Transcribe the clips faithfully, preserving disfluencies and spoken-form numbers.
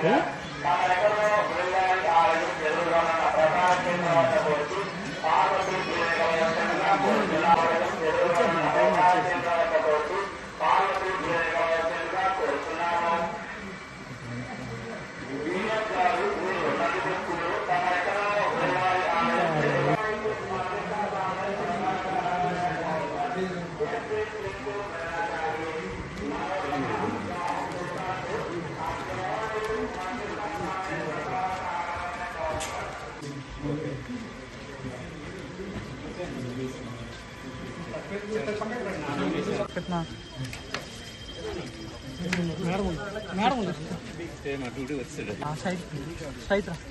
कितना madam madam ఉంది same అటు వచ్చేది ఆ సైడ్ సైడ్ రా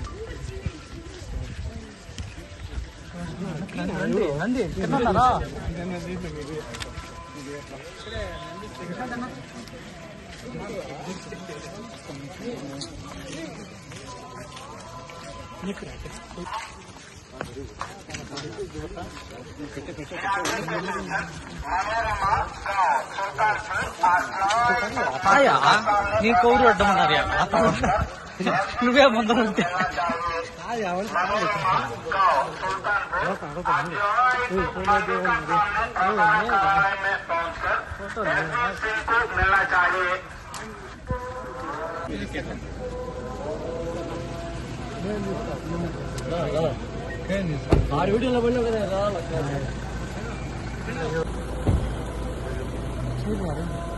నంది నంది ఎక్కడున్నారా ఆయా నీ కౌరు అడ్డమన్నారా నువ్వే ముందరంటే ఆరు వీడియోలో పడినావు కదా